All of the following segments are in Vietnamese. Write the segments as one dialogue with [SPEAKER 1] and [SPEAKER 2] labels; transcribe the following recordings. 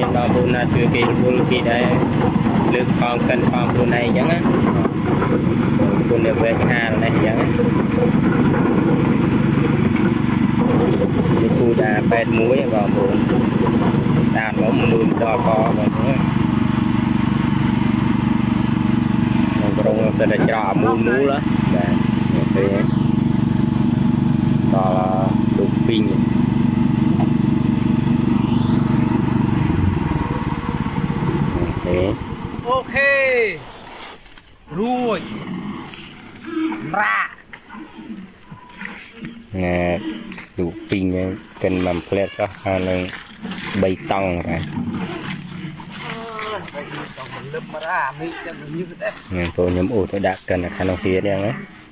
[SPEAKER 1] bao bồn là chưa kịp bồn kỳ đây lực còn cần còn bồn này chẳng á bồn được về hàng này chẳng á cái khu đà bẹt muối vào bồn đàn nó mượn to co vào nữa trong sẽ là trò mua mú đó để to đục pin
[SPEAKER 2] ok rồi ra
[SPEAKER 1] nè đủ pin cần làm plate cho nên bay tông rồi nè tôi nhóm ủ tôi đã cần là khăn ông kia đen đấy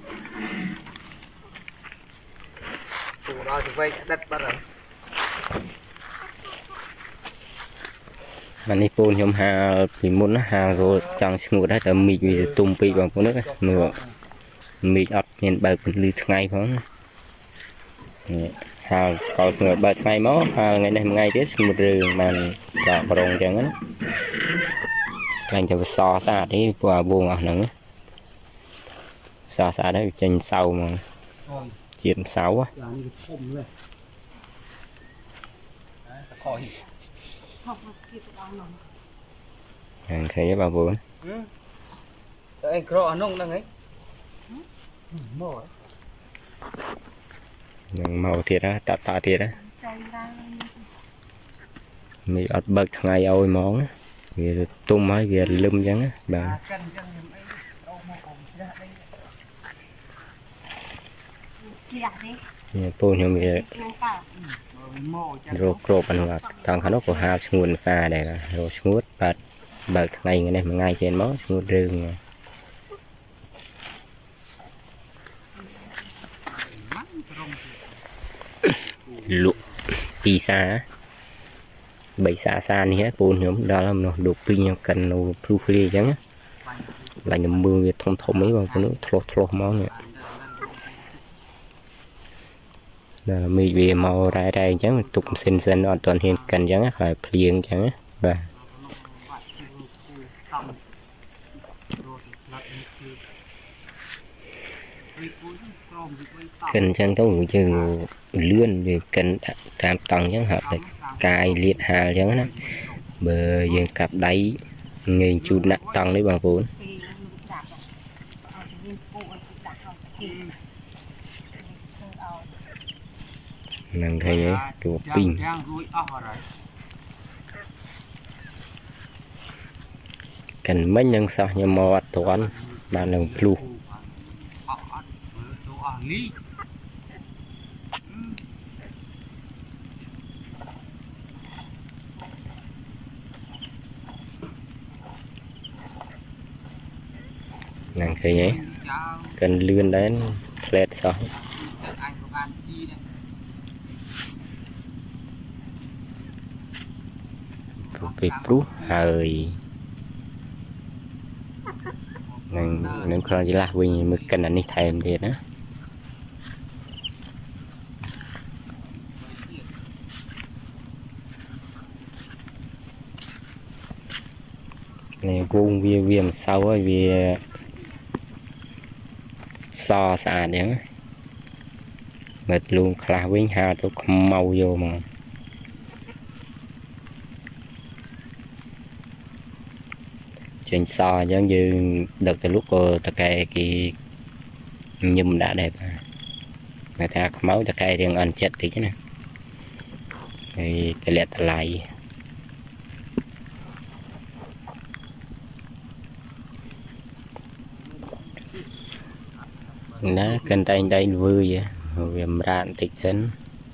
[SPEAKER 1] mà đi phun nhóm hà thì muốn nó hà rồi chẳng ngủ đấy là mì vì tung pi bằng con nước nữa mì ấp nên bờ bên lư ngay phóng hà còn người bờ ngay máu ngày nay ngày tết một rừng mà đã rồng chẳng á làm cho so xa đấy qua buông ở nữa so xa đấy trên sau mà chiếm 6 á thấy bà vốn
[SPEAKER 2] anh cọ nông đang ấy
[SPEAKER 1] màu thiệt á tạ thiệt á mình ọt bậc ngày ôi món vì tung mấy vì lum chẳng á bà tôi nhớ mình rồi cột anh hoạt thằng khán của hai nguồn xa đây là rồi xuống bật bậc ngày này mà ngay trên món xuống rừng lụa pizza bảy xa này hết bồn nhóm đó là nó đủ pin nhau cần nó plu chẳng là nhầm mưa việc thông mấy bằng cái nước thô máu này là mì về màu ra đây chẳng tục sinh an toàn hiện cần chẳng phải liền chẳng và cần chẳng có một chừng lươn về cần tam tầng chẳng hợp là cài liệt hà chẳng đó bờ giờ cặp đáy nghìn chút nặng tầng lấy bằng vốn năng thấy ấy đồ pin cần mấy nhân sao nhưng mà toán ba lần flu năng thấy nhé cần lươn đến flat sao bị prú hơi nên còn chỉ là vì mới cần anh đi thèm thì đó này vuông viêm sau ấy vì so xa đấy mệt luôn khá với hà tôi không mau vô mà trên so giống như đợt từ lúc cô ta cây cái nhum đã đẹp người ta có máu ta cây riêng ăn chết thì cái này thì cái liệt lại nó cần tay đây vui vậy viêm rạn tịch sân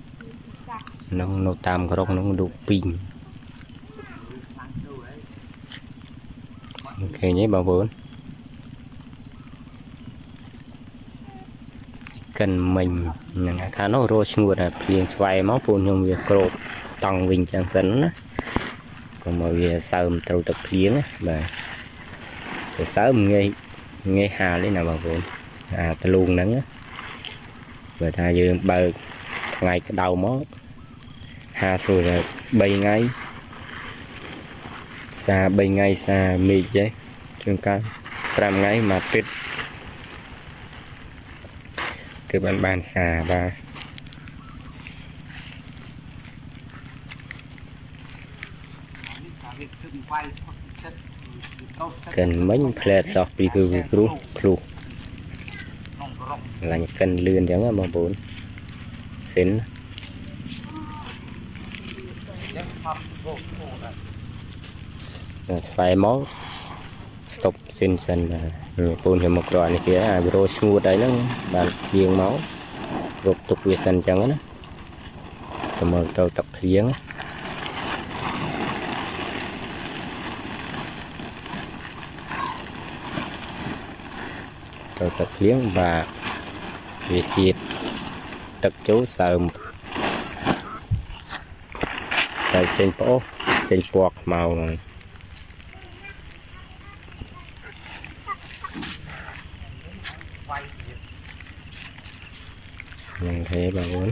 [SPEAKER 1] nó tam cái nó đủ pin ok nhé bảo vốn cần mình khá nó rồi nguồn là liền xoay máu phun trong việc cột tòng bình chẳng dẫn còn mà việc sớm trâu tập liếng mà sớm nghe hà lấy nào bảo vốn ta luôn nắng á và ta dương bờ ngày cái đầu mó hà rồi là bay ngay xa 3 ngày xa mì chứ chúng ta 5 ngày mà tuyết từ bàn xa và cần mấy plate sọc bị cừu là những cần lươn giống mà 4 xính phải món stop xin sân phun cho một đoạn này kia bro smooth đấy nó bàn riêng máu gục tục về sân chẳng á tầm mờ tàu tập liếng tàu tập liếng và về chiết tập chú sờm tại trên phố trên quạt màu này mình thấy bà muốn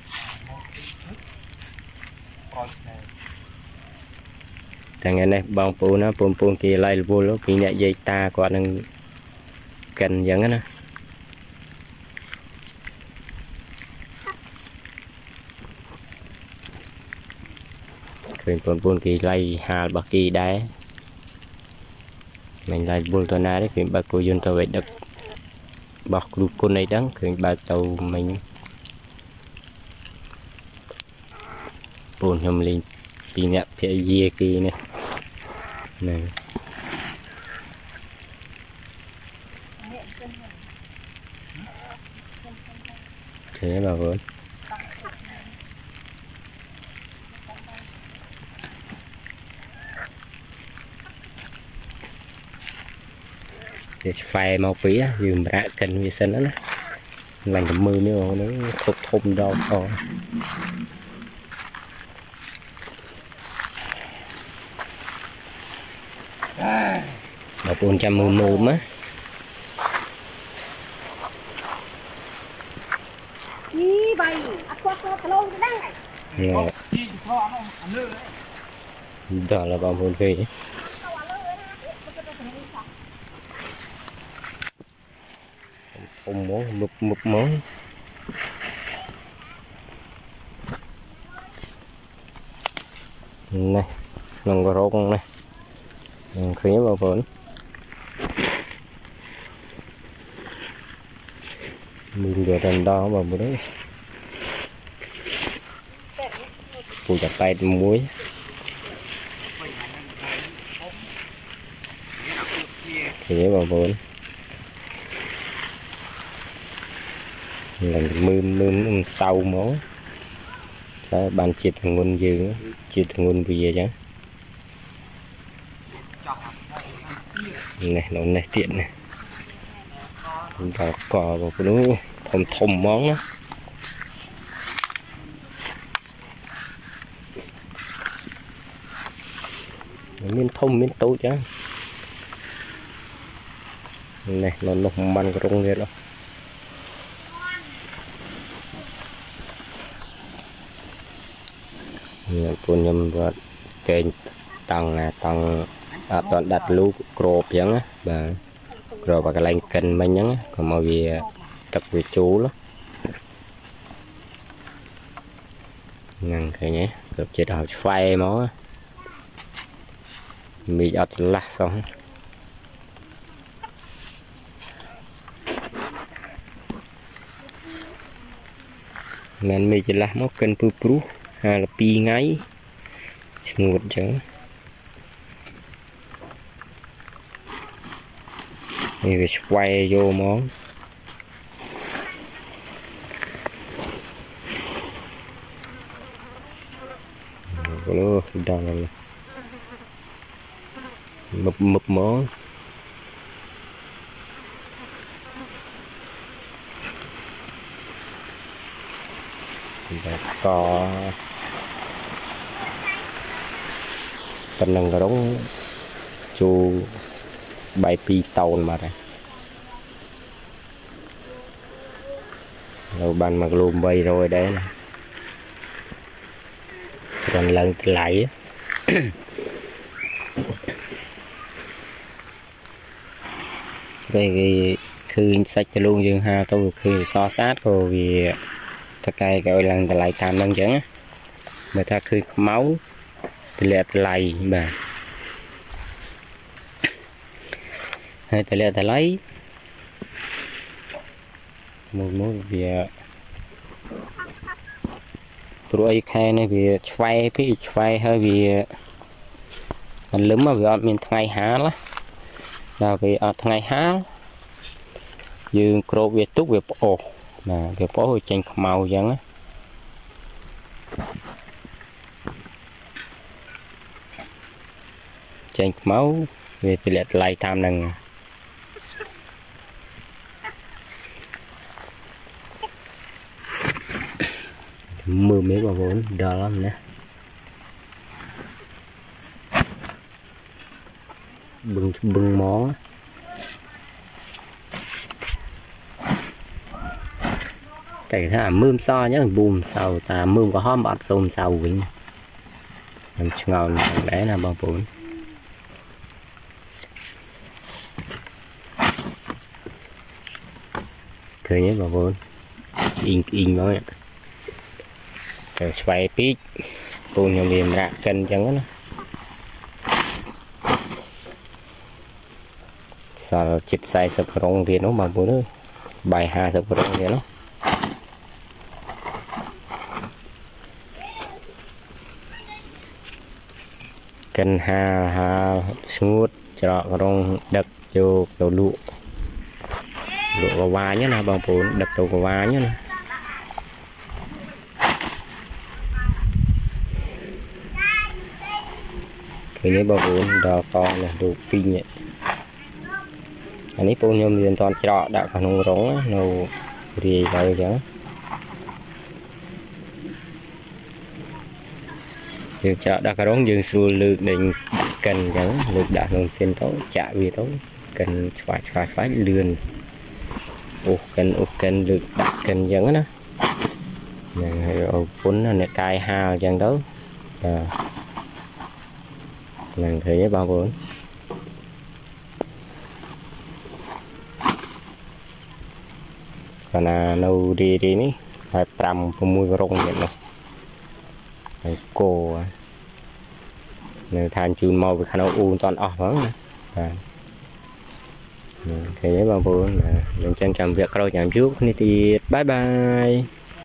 [SPEAKER 1] thằng này bông phụ nó pun kia lại vô lúc bị nhạy dây ta còn đang cần dẫn á khuyên pun kia lại hà bạc kỳ đá mình lại buôn tuần đấy khuyên bà cô dân tàu vậy được bọc lụt con này đắng khuyên bà tàu mình buồn nhầm lên thì nè phía dìa kia nè này thế bà vốn để phai màu phí á dùm ra cần vi sinh đó nè lành cầm mưa nữa nó thục thùng đâu thôi một 410 á
[SPEAKER 3] đi vậy lâu đang
[SPEAKER 1] đó là bao vốn phí không món một món này lòng gà rô này khía vào vốn mình vừa đần đo vào bữa đấy phụ chặt tay muối khía vào vốn lần mưa sau máu sẽ bàn chia thằng nguồn dư chia thằng nguồn bây giờ chứ này nó này tiện này đào cò vào cái nó thùng món đó miếng thông miếng tối chứ này nó mặn cái rong kia đó punya buat kênh tầng toàn đặt lú crop giống á và rồi và cái lanh kênh mình nhá còn màu gì tập về chú đó ngăn cái nhé được chế độ phai máu mì ọt lá xong nên mì chỉ lá máu kênh pru hay là pi ngay một chứ thì quay vô món nó đang mập món có phần năng đóng chu bài pi tàu mà này rồi bàn mặc lùm bay rồi đấy này còn lần lại về khơi sạch luôn dương ha tôi khơi so sát rồi vì ta cài gọi là lại tam nâng chẳng mà ta khơi máu thì lẹ lầy mà hay ta lẹ ta lấy một việc rồi khai này vì xoay hơi vì anh lúm mà vì mình ngày há lá là vì ở ngày há dương cột về túc về ổ mà về bó trên màu giống á trên máu về tỷ lệ lại tham năng mưa mấy bà vốn đỏ lắm nè bưng món cái là mưa so nhá bùm sau ta mưa có hôm bọt xôm sau vĩnh làm ngon đấy là bao vốn thời nhé bà vốn in nói rồi xoay pít bùn nhau liền rạc cân chẳng đó sao chích sai sập rong thì nó bà vốn ơi bài hà sập rong thì nó cần hà smooth cho rong đập vô đầu lụa qua nhé là bằng vốn đập đầu qua nhé cái này bao vốn đò con này đủ pin nhỉ anh ấy phun nhôm liền toàn trọ đã còn nông rống nâu gì vậy chứ dương chợ đã có đón dương xua lực định cần chẳng lực đã nông xin tốt trả về tốt cần phải lươn cần lực đặt cần chẳng đó vốn là cài hào chẳng đó lần thấy bao vốn còn là nâu đi ní phải trầm mùi rong vậy này phải cổ này than chun màu với khả năng u toàn ọt lắm thế bao vốn là mình trân trọng việc rồi nhảm trước thì bye bye.